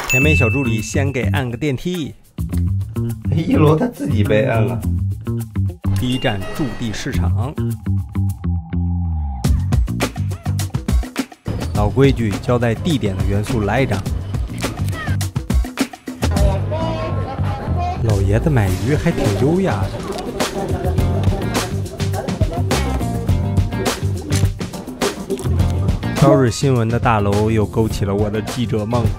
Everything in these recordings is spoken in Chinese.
甜美小助理先给按个电梯。 一楼他自己被按了。 第一站驻地市场。老规矩，交代地点的元素来一张。老爷子买鱼还挺优雅的。朝日新闻的大楼又勾起了我的记者梦。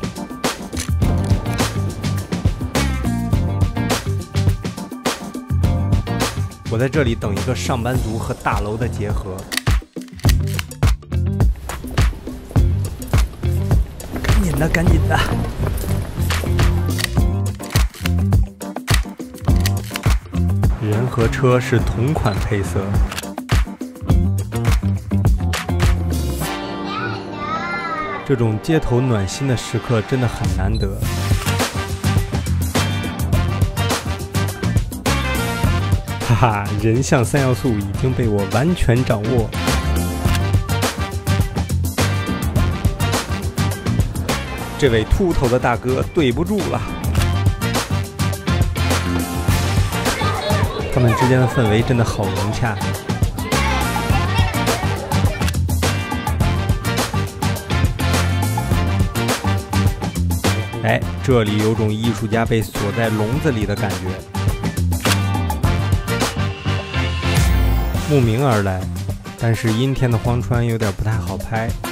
我在这里等一个上班族和大楼的结合。赶紧的，赶紧的！人和车是同款配色。这种街头暖心的时刻真的很难得。哈哈，人像3要素已经被我完全掌握。这位秃头的大哥对不住了。他们之间的氛围真的好融洽。哎，这里有种艺术家被锁在笼子里的感觉。慕名而来，但是阴天的荒川有点不太好拍。